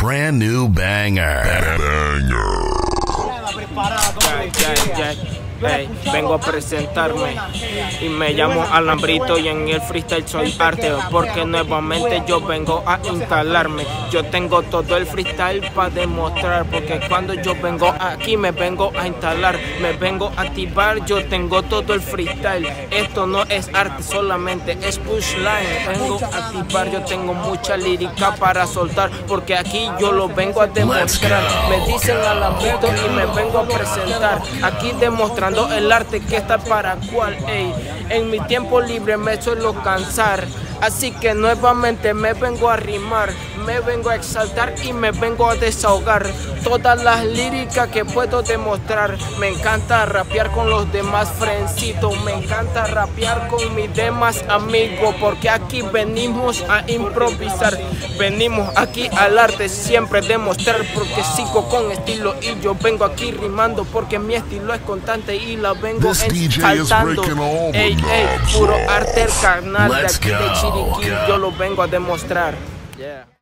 brand new banger. Hey, vengo a presentarme y me llamo Alambrito y en el freestyle soy arte, porque nuevamente yo vengo a instalarme. Yo tengo todo el freestyle para demostrar, porque cuando yo vengo aquí me vengo a instalar, me vengo a activar. Yo tengo todo el freestyle, esto no es arte, solamente es pushline. Vengo a activar, yo tengo mucha lírica para soltar, porque aquí yo lo vengo a demostrar. Me dicen Alambrito y me vengo a presentar, aquí demostrando el arte que está para cual, ey. En mi tiempo libre me suelo cansar, así que nuevamente me vengo a rimar, me vengo a exaltar y me vengo a desahogar. Todas las líricas que puedo demostrar. Me encanta rapear con los demás frencitos, me encanta rapear con mis demás amigos, porque aquí venimos a improvisar, venimos aquí al arte siempre demostrar, porque sigo con estilo y yo vengo aquí rimando, porque mi estilo es constante y la vengo exaltando. Ey, ey, puro arte el carnal de aquí de Chiriquí, yo lo vengo a demostrar.